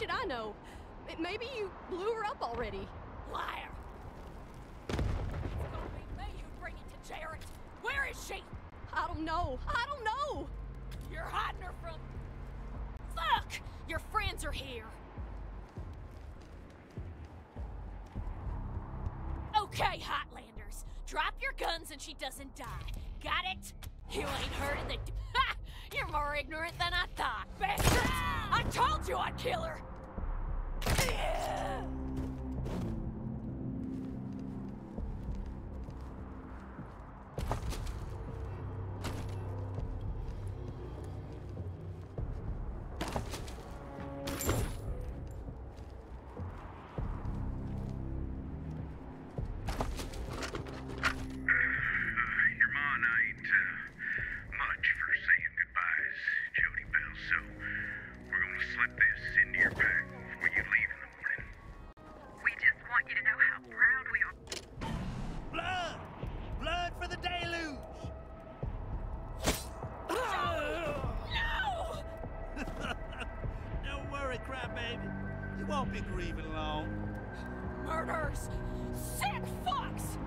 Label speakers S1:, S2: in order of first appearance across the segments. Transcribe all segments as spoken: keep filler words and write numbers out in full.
S1: should I know? Maybe you blew her up already.
S2: Liar! It's gonna be me who bring it to Jarrett. Where is she?
S1: I don't know. I don't know.
S2: You're hiding her from... Fuck! Your friends are here. Okay, Hotlanders. Drop your guns and she doesn't die. Got it? You ain't heard of the... Ha! You're more ignorant than I thought, bastards! I told you I'd kill her! Murders! Sick fucks!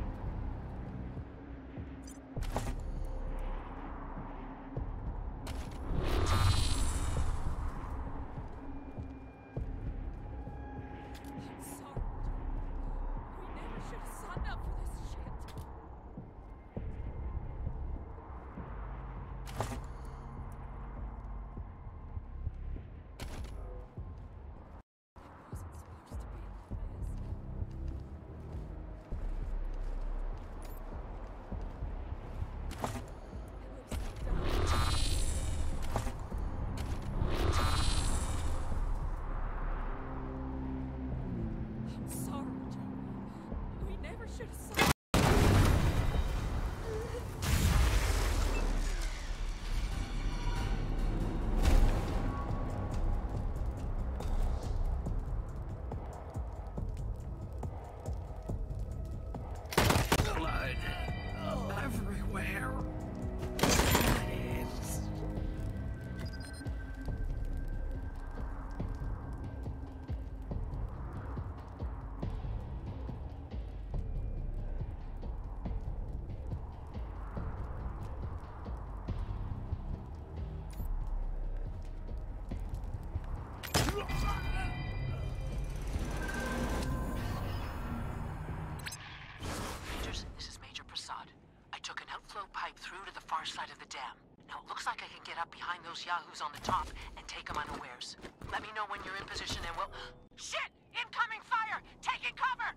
S2: I'm sorry. We never should have signed up for this shit.
S3: Side of the dam. Now it looks like I can get up behind those yahoos on the top and take them unawares. Let me know when you're in position and we'll... Shit! Incoming fire! Taking cover!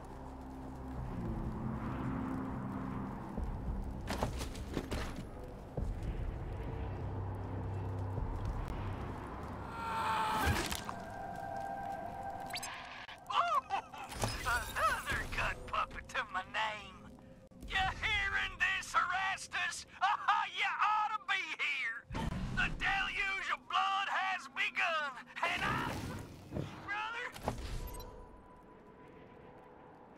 S4: Another gun puppet to my name. You hearing this, Erastus? Oh, you ought to be here. The deluge of blood has begun, and I... Brother?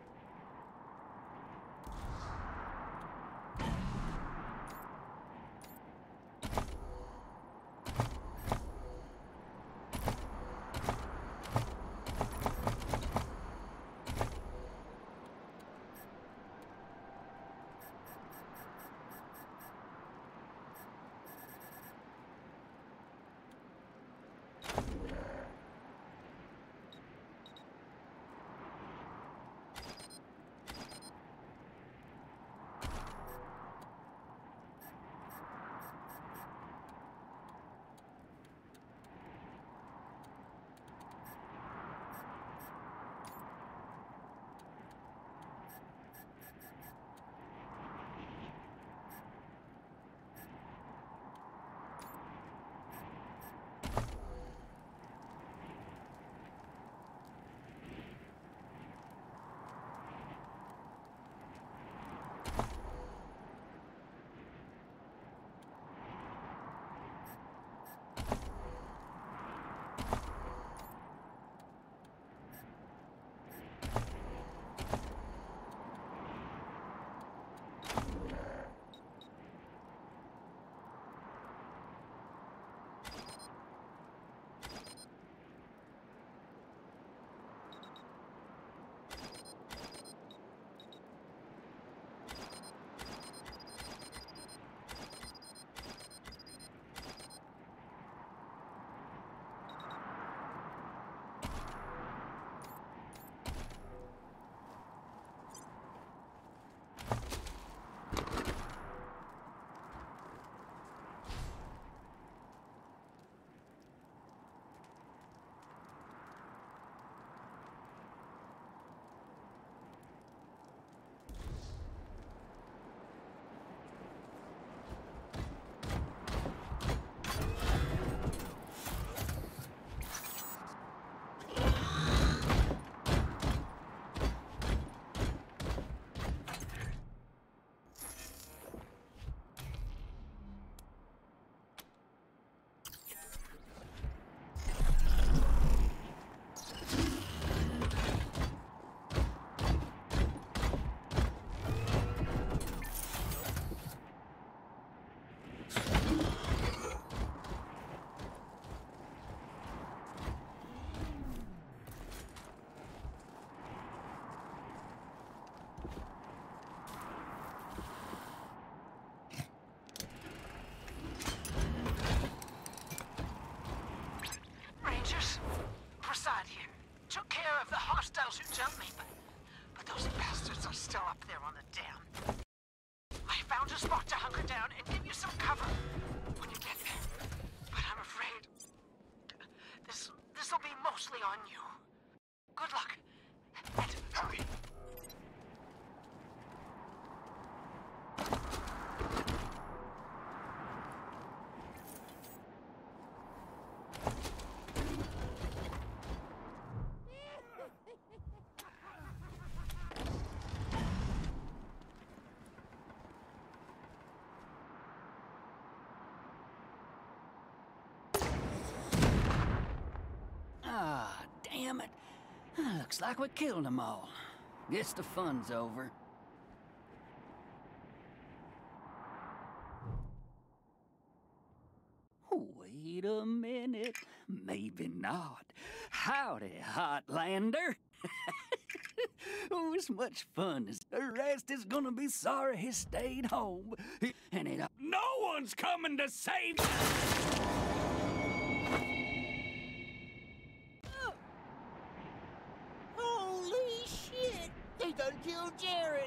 S5: Looks like we killed them all. Guess the fun's over. Wait a minute. Maybe not. Howdy, Hotlander. Oh, it's much fun. The rest is gonna be sorry he stayed home. And it...
S4: No one's coming to save you!
S6: Holy shit! They done killed Jared!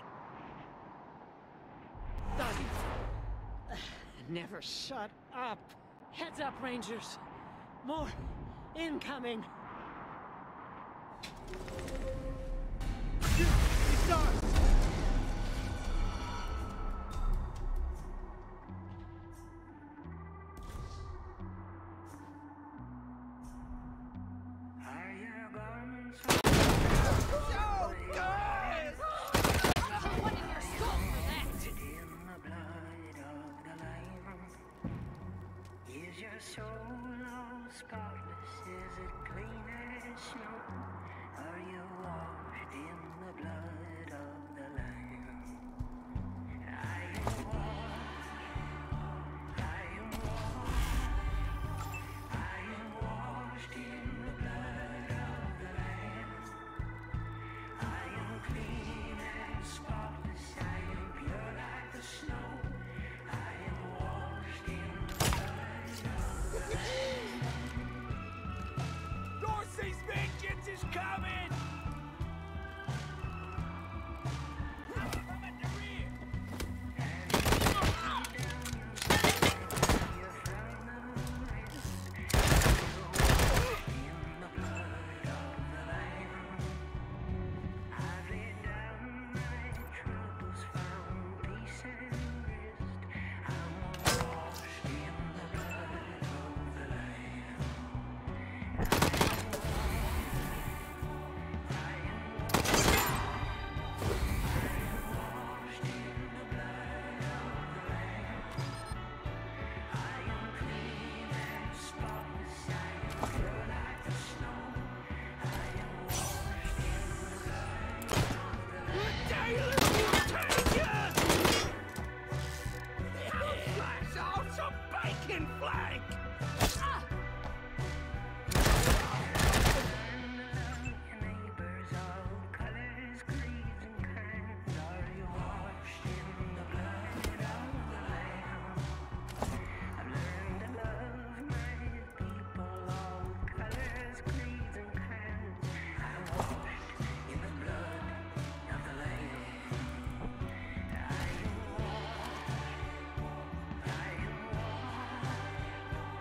S6: Never shut up. Heads up, Rangers. More incoming. It's ours!
S2: Oh, God! Put one in your skull for that!
S7: Is your soul all spotless? Is it clean as snow? Are you washed in the blood of the Lamb? I am washed, I am washed, I am washed in the blood of the Lamb. I am clean and spotless, I am pure like the snow. I am washed in the blood of the Lamb.
S4: Dorsey's vengeance is coming! From at the rear!
S7: I've laid down my troubles, found peace and rest. I'm washed in the blood of the Lamb. I am washed in the blood of the Lamb. I am clean and spotless. I am pure like the snow. I am washed in the blood of the Lamb.
S4: Flash off some bacon flank!
S7: Your neighbors, all colors, creeds, and kinds. Are you washed in the blood of the Lamb? I've learned to love my people, all colors, creeds, and kinds. I'm washed in the blood of the Lamb. I am washed, I am washed,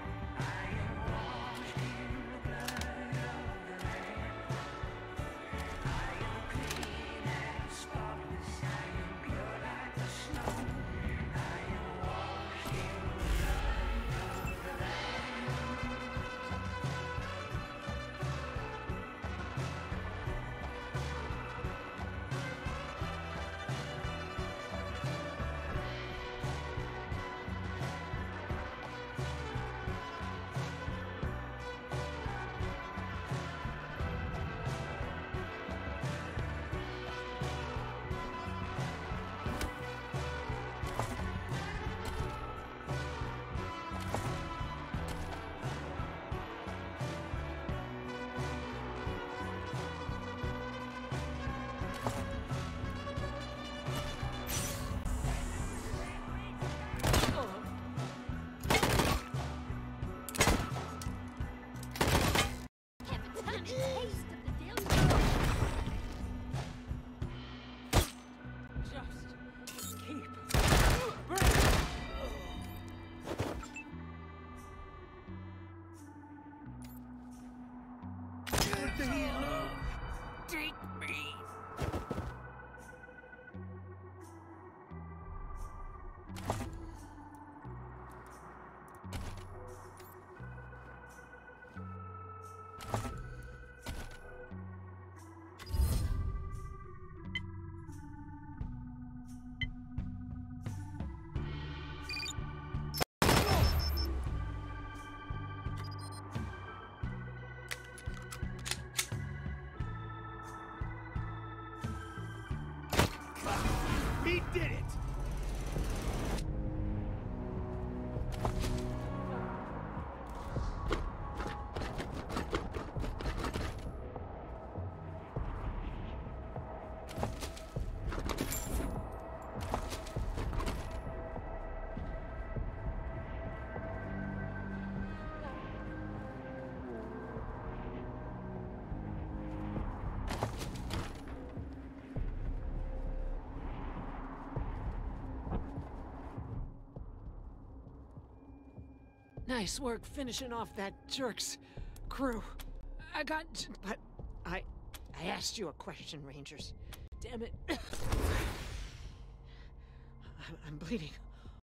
S8: Nice work finishing off that jerk's crew. I got... But I... I asked you a question, Rangers. Damn it. I'm bleeding.